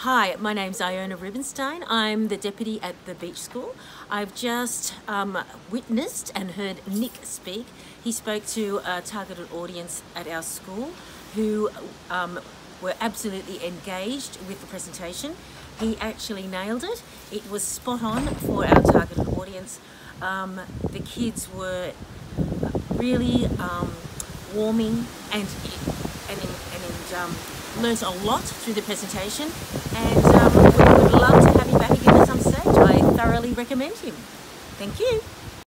Hi, my name's Iona Rubenstein. I'm the deputy at the beach school. I've just witnessed and heard Nick speak. He spoke to a targeted audience at our school who were absolutely engaged with the presentation. He actually nailed it. It was spot on for our targeted audience. The kids were really warming and learnt a lot through the presentation, and we would love to have him back again at some stage. I thoroughly recommend him. Thank you.